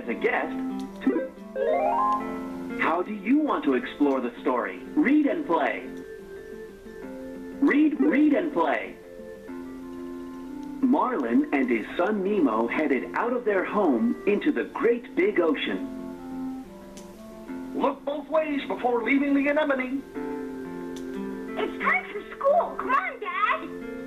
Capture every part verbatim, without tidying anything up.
as a guest. How do you want to explore the story? Read and play. Read, read and play. Marlin and his son Nemo headed out of their home into the great big ocean. Look both ways before leaving the anemone. It's time for school. Come on, Dad.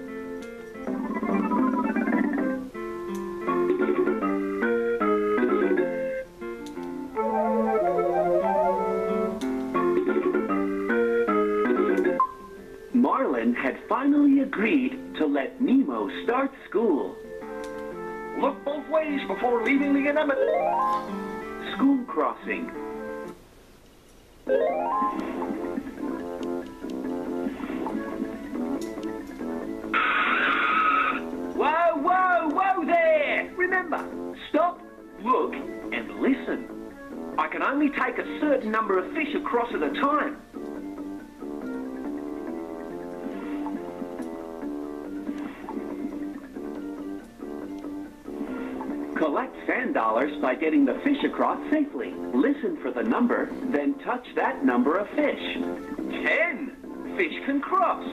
Marlin had finally agreed to let Nemo start school. Look both ways before leaving the anemone. School crossing. Whoa, whoa, whoa there! Remember, stop, look, and listen. I can only take a certain number of fish across at a time. Collect sand dollars by getting the fish across safely. Listen for the number, then touch that number of fish. Ten! Fish can cross.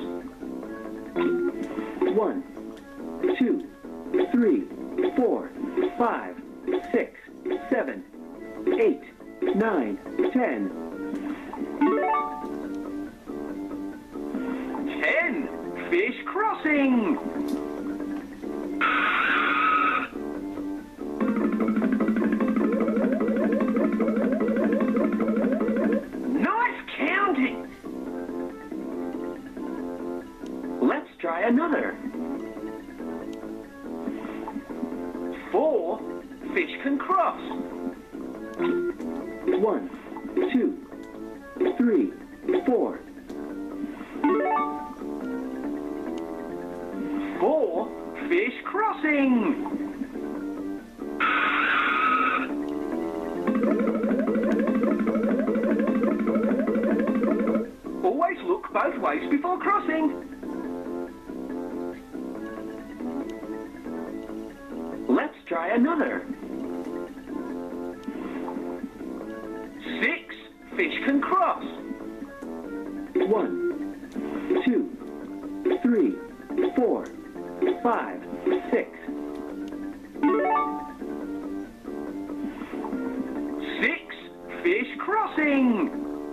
One, two, three, four, five, six, seven, eight, nine, ten. Ten! Fish crossing! Let's try another. Four fish can cross. One, two, three, four. Four fish crossing. Always look both ways before crossing. Let's try another. Six fish can cross. One, two, three, four, five, six. Six fish crossing.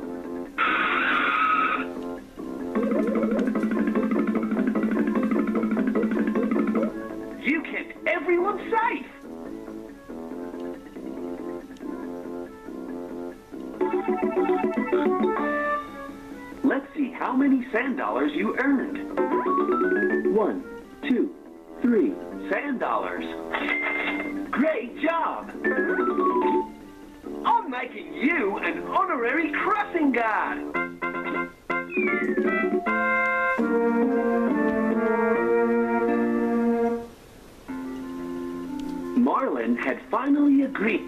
You kept everyone safe. Let's see how many sand dollars you earned. One, two, three sand dollars. Great job. I'm making you an honorary crossing guard. Marlin had finally agreed.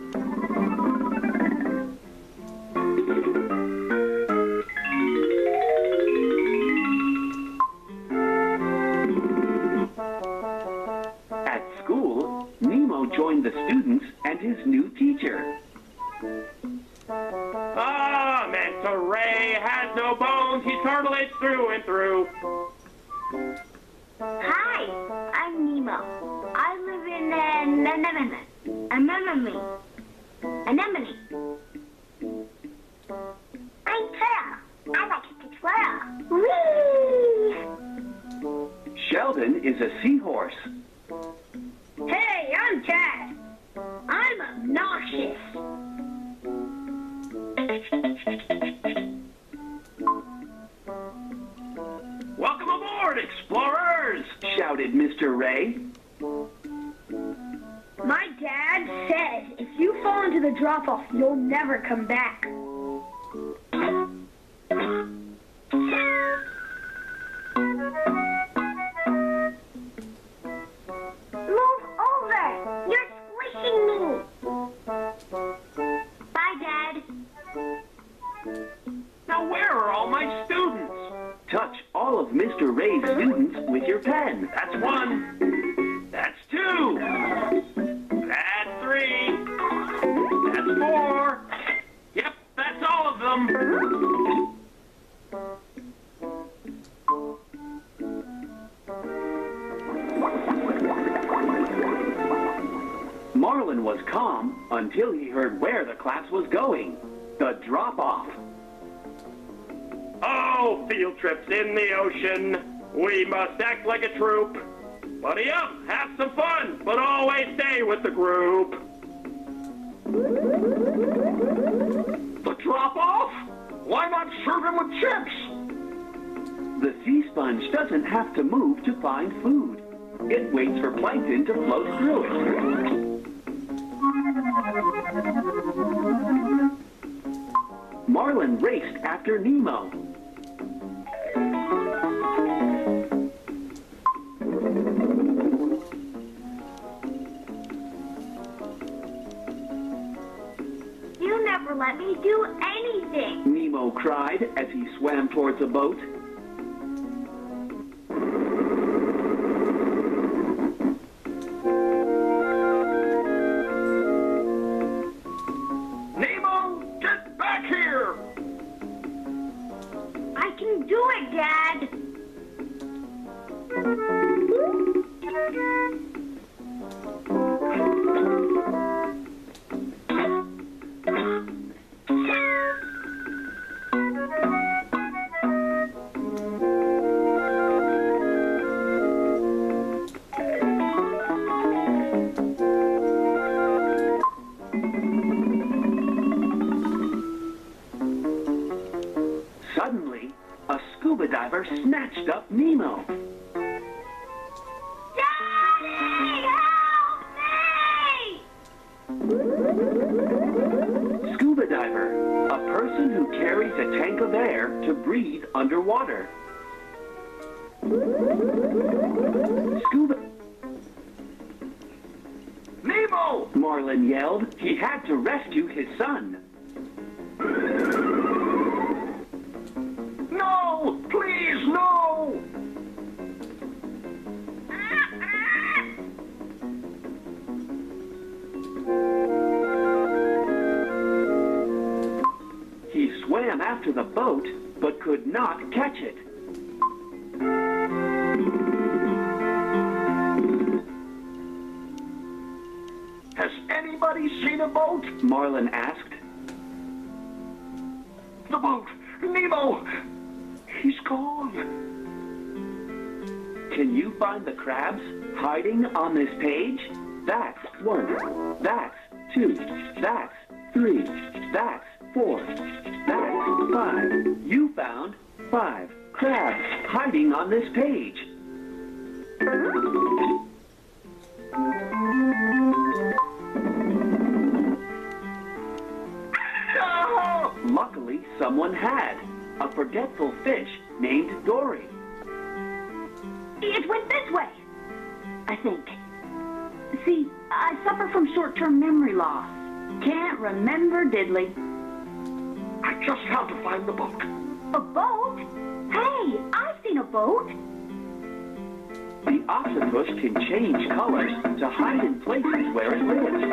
At school, Nemo joined the students and his new teacher. Ah, Mister Ray has no bones. He's cartilage through and through. Hi, I'm Nemo. I live in an anemone. Anemone. Anemone. I'm Tara. I like to explore. Whee! Sheldon is a seahorse. Hey, I'm Chad. I'm obnoxious. Welcome aboard, explorers! Shouted Mister Ray. My dad says if you fall into the drop-off, you'll never come back. Move over! You're squishing me! Bye, Dad. Now where are all my students? Touch all of Mister Ray's students with your pen. That's one. That's two. That's three. until he heard where the class was going. The drop-off. Oh, field trips in the ocean. We must act like a troop. Buddy up, have some fun, but always stay with the group. The drop-off? Why not serve him with chips? The sea sponge doesn't have to move to find food. It waits for plankton to float through it. Marlin raced after Nemo. You never let me do anything. Nemo cried as he swam towards a boat. Nemo, get back here! I can do it, Dad. Suddenly, a scuba diver snatched up Nemo. Daddy, help me! Scuba diver, a person who carries a tank of air to breathe underwater. Scuba... Nemo! Marlin yelled. He had to rescue his son. No! Please, no! He swam after the boat, but could not catch it. Has anybody seen a boat? Marlin asked. The boat! Nemo! He's gone. Can you find the crabs hiding on this page? That's one. That's two. That's three. That's four. That's five. You found five crabs hiding on this page. No! Luckily, someone had. A forgetful fish named Dory. It went this way, I think. See, I suffer from short-term memory loss. Can't remember diddly. I just have to find the boat. A boat? Hey, I've seen a boat. The octopus can change colors to hide in places where it lives.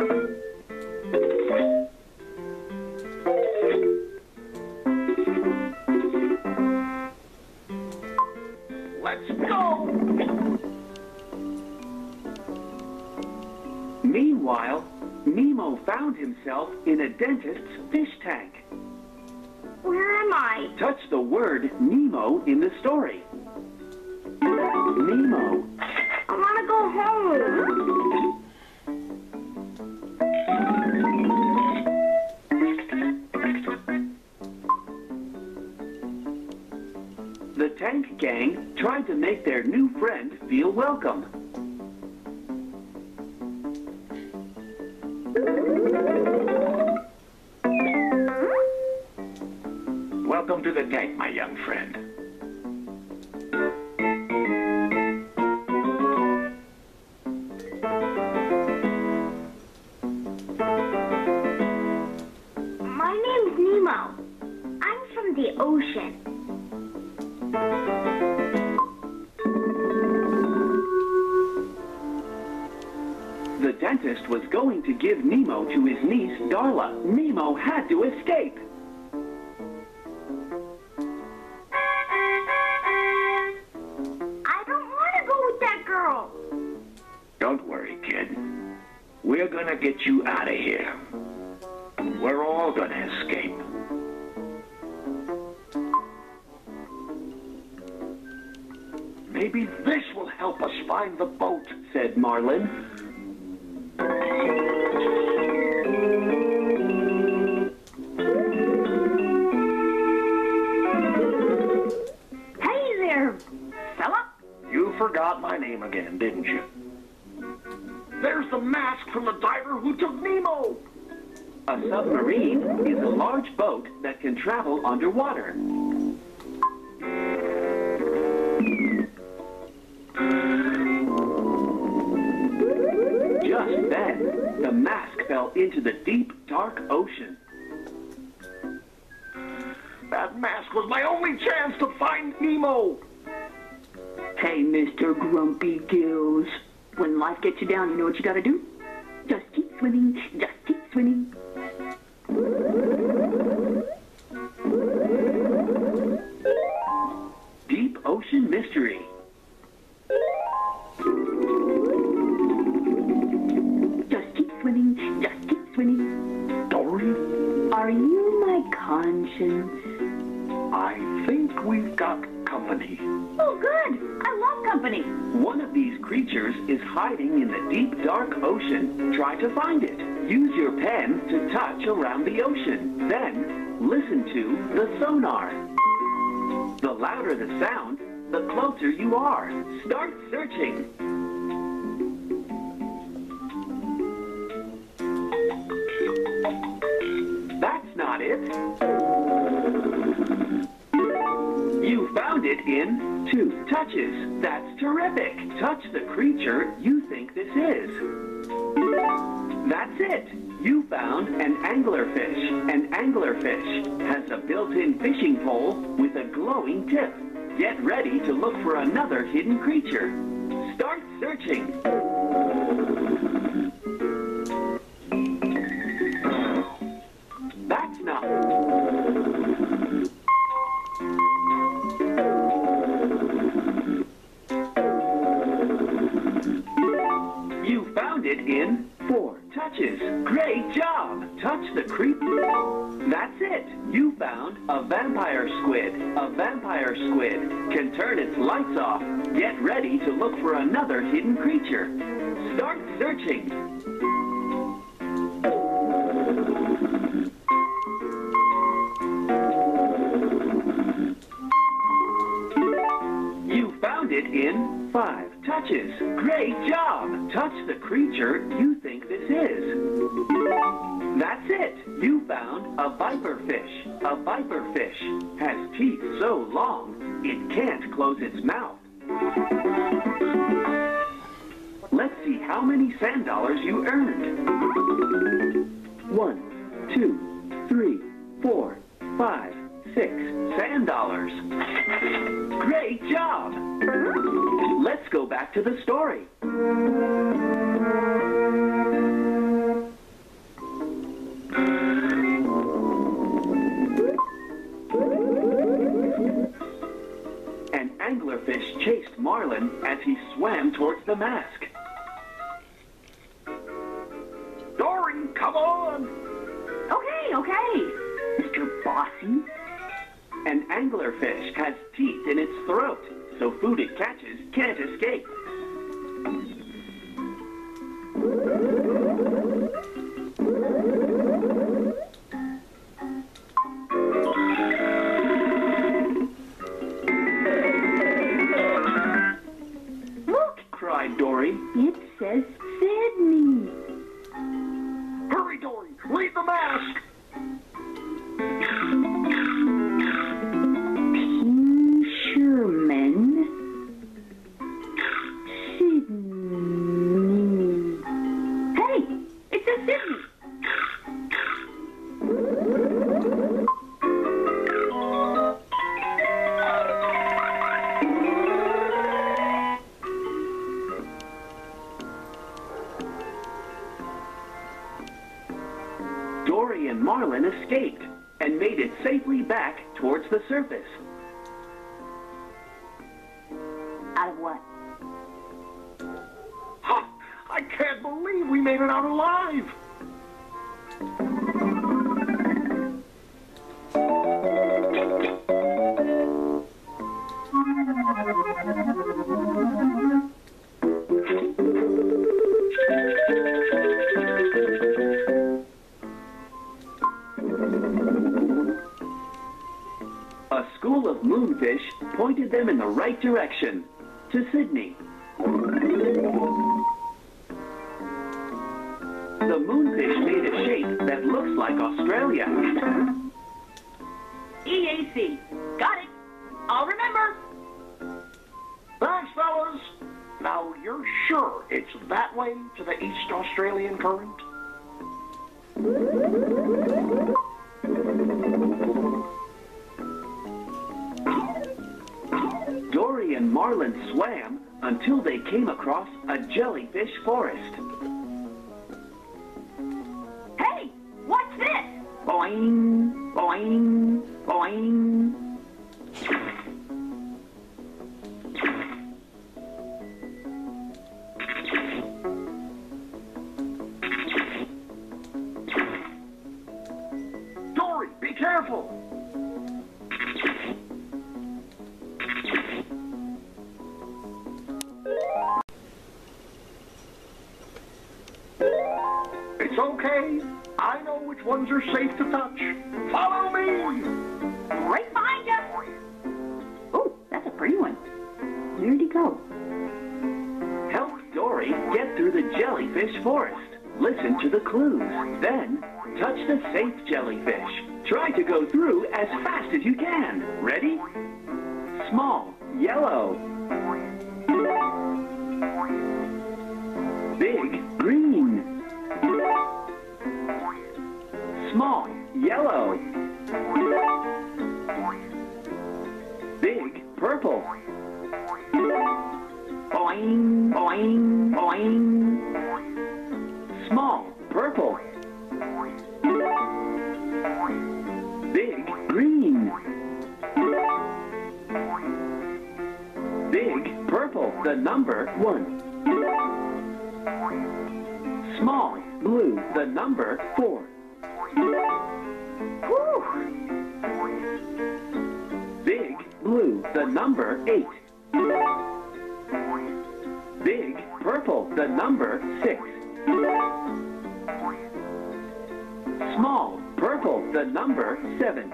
Let's go! Meanwhile, Nemo found himself in a dentist's fish tank. Where am I? Touch the word Nemo in the story. Nemo. I want to go home. The tank gang tried to make their new friend feel welcome. Welcome to the tank, my young friend. My name's Nemo. I'm from the ocean. The dentist was going to give Nemo to his niece, Darla. Nemo had to escape. I don't want to go with that girl. Don't worry, kid. We're gonna get you out of here. all gonna escape. Maybe this will help us find the boat, said Marlin. Hey there, fella. You forgot my name again, didn't you? There's the mask from the diver who took Nemo! A submarine is a large boat that can travel underwater. Just then, the mask fell into the deep, dark ocean. That mask was my only chance to find Nemo! Hey, Mister Grumpy Gills. When life gets you down, you know what you gotta do? Just keep swimming, just keep swimming. Deep Ocean Mystery. Just keep swimming, just keep swimming. Dory, Are you my conscience? I think we've got company. Oh, good. I love company. One of these creatures is hiding in the deep, dark ocean. Try to find it. Use your pen to touch around the ocean. Then, listen to the sonar. The louder the sound, the closer you are. Start searching. That's not it. You found it in two touches. That's terrific. Touch the creature you think this is. That's it. You found an anglerfish. An anglerfish has a built-in fishing pole with a glowing tip. Get ready to look for another hidden creature. Start searching. That's not... You found it in four touches. Great job. Touch the creep. That's it. You found a vampire squid. A vampire squid can turn its lights off. Get ready to look for another hidden creature. Start searching. You found it in five touches. Great job. Touch the creature you think this is. That's it. You found a viperfish. A viperfish has teeth so long it can't close its mouth. Let's see how many sand dollars you earned. One, two, three, four, five, six sand dollars. Great job! Let's go back to the story. An anglerfish chased Marlin as he swam towards the mask. Dory, come on! Okay, okay, Mister Bossy. An anglerfish has teeth in its throat, so food it catches can't escape. Look, Cried Dory. it says Sydney. Hurry, Dory, read the mask! Sherman. Sydney. Hey, it says Sydney. Dory and Marlin escaped and made it safely back towards the surface. Out of what? Ha! I can't believe we made it out alive! A school of moonfish pointed them in the right direction, to Sydney. The moonfish made a shape that looks like Australia. E A C. Got it. I'll remember. Thanks, fellas. Now, you're sure it's that way to the East Australian current? Dory and Marlin swam until they came across a jellyfish forest. Hey, what's this? Boing, boing, boing. Dory, be careful. It's okay. I know which ones are safe to touch. Follow me. Right behind you. Oh, that's a pretty one. Where'd he go? Help Dory get through the jellyfish forest. Listen to the clues. Then, touch the safe jellyfish. Try to go through as fast as you can. Ready? Small, yellow. Big, green. Small, yellow. Big, purple. Boing, boing, boing. Small, purple. Big, green. Big, purple, the number one. Small, blue, the number four. Whew. Big, blue, the number eight. Big, purple, the number six. Small, purple, the number seven.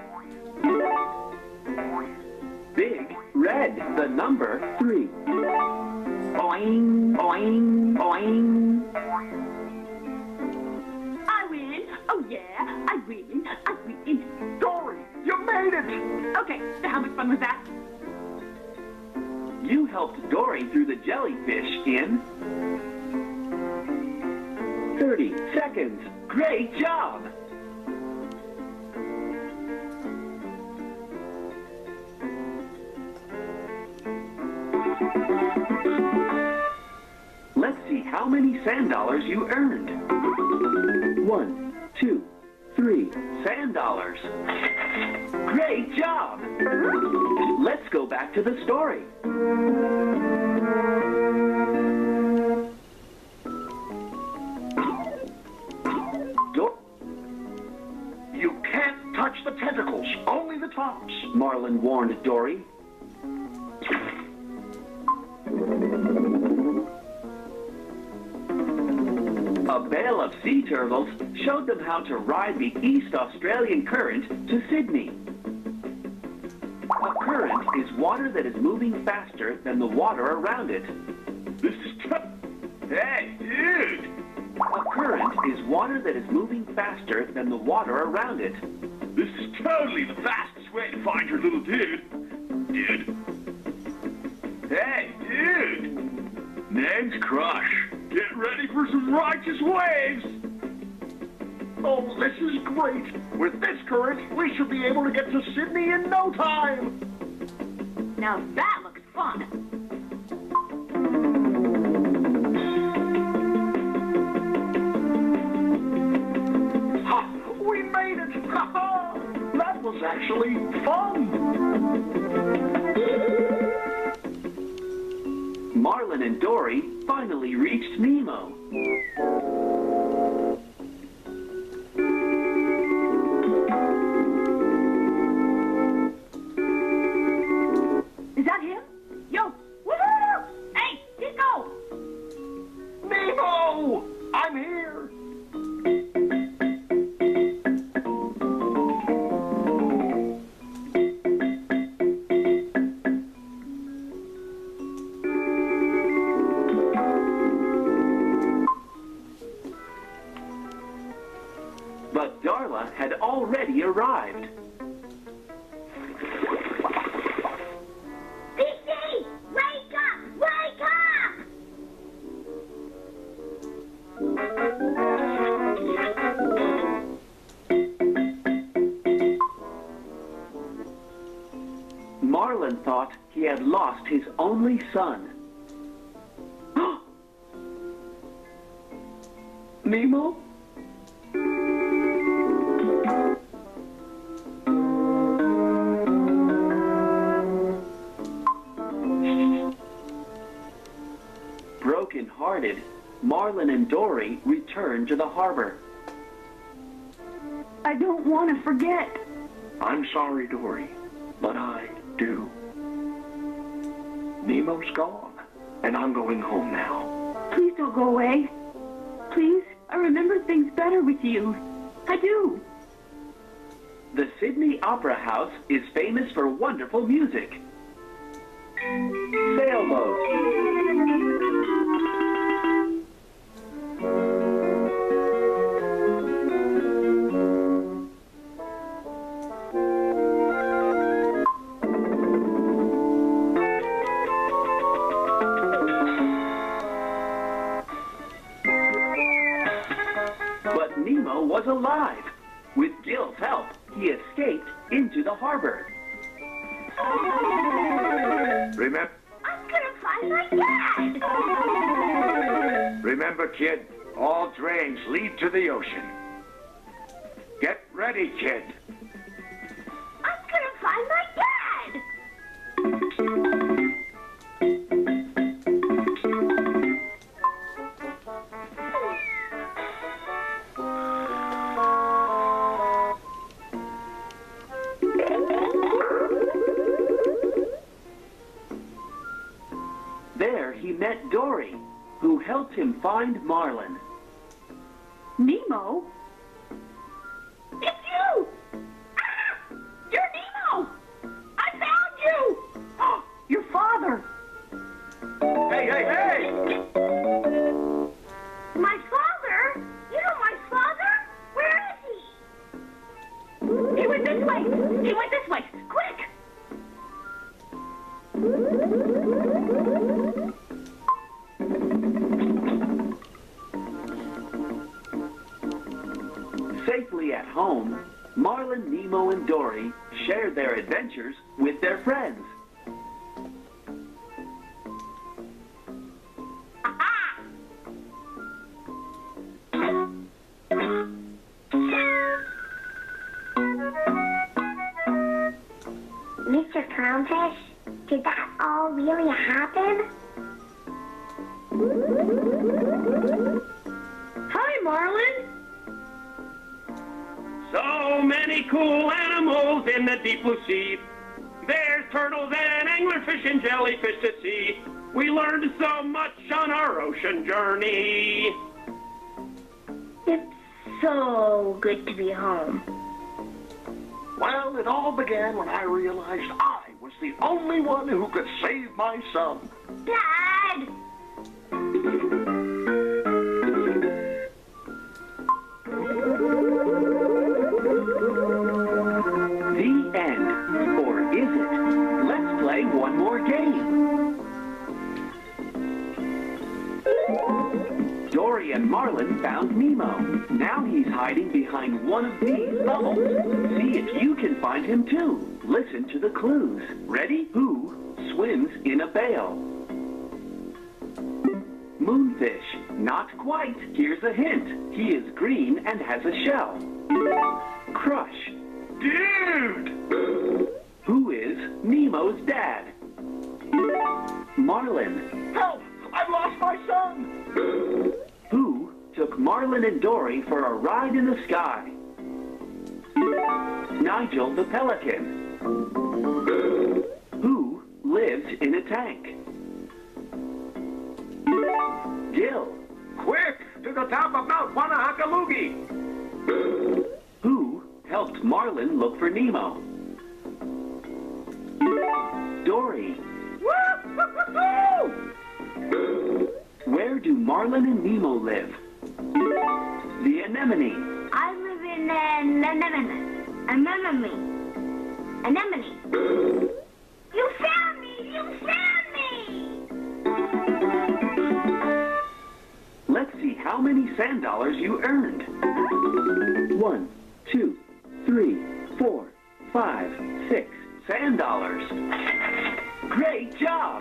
Big, red, the number three. Boing, boing, boing. I win. Oh, yeah. I win. I win. Dory, you made it. Okay, so how much fun was that? You helped Dory through the jellyfish in thirty seconds. Great job! Let's see how many sand dollars you earned. One, two, three sand dollars. Great job! Let's go back to the story. Do- You can't touch the tentacles, only the tops. Marlin warned Dory. A bale of sea turtles showed them how to ride the East Australian current to Sydney. A current is water that is moving faster than the water around it. This is tough. Hey, dude! A current is water that is moving faster than the water around it. This is totally the fastest way to find your little dude. Dude. Hey, dude! Name's Crush. Get ready for some righteous waves! Oh, this is great. With this current, we should be able to get to Sydney in no time. Now that looks fun. Ha! We made it! Ha ha! That was actually fun! Marlin and Dory finally reached Nemo. Is that him? Yo! Woohoo! Hey, Disco! Nemo! I'm here! But Darla had already arrived. Pixie! Wake up! Wake up! Marlin thought he had lost his only son. Nemo? Broken-hearted, Marlin and Dory returned to the harbor. I don't want to forget. I'm sorry, Dory, but I do. Nemo's gone, and I'm going home now. Please don't go away. Please, I remember things better with you. I do. The Sydney Opera House is famous for wonderful music. Sailboat. But Nemo was alive. With Gil's help, he escaped into the harbor. Remember, I'm gonna find my dad. remember, kid, all drains lead to the ocean. Get ready, kid. I'm gonna find my dad. There he met Dory, who helped him find Marlin. Nemo? It's you! Ah! You're Nemo! I found you! Oh, your father! Hey, hey, hey! My father? You know my father? Where is he? He went this way! He went this way! Quick! Safely at home, Marlin, Nemo, and Dory shared their adventures with their friends. Mister Clownfish, did that all really happen? Hi, Marlin! So many cool animals in the deep blue sea. There's turtles and anglerfish and jellyfish to see. We learned so much on our ocean journey. It's so good to be home. Well, it all began when I realized I was the only one who could save my son. Dad! The end. Or is it? Let's play one more game. Dory and Marlin found Nemo. Now he's hiding behind one of these bubbles. See if you can find him too. Listen to the clues. Ready? Who swims in a bale? Moonfish. Not quite. Here's a hint. He is green and has a shell. Crush. Dude! Who is Nemo's dad? Marlin. Help! I've lost my son! Who took Marlin and Dory for a ride in the sky? Nigel the pelican. Who lives in a tank? Gil. Quick! To the top of Mount Wanahakalugi! Who helped Marlin look for Nemo? Dory. Woo-hoo-hoo-hoo! Where do Marlin and Nemo live? The anemone. I live in Anemone. Anemone. You found me! You found me! Let's see how many sand dollars you earned. One, two, three, four, five, six sand dollars. Great job!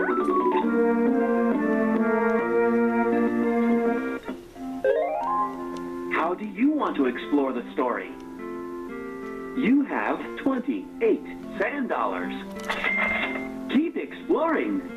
How do you want to explore the story? You have twenty-eight sand dollars. Keep exploring.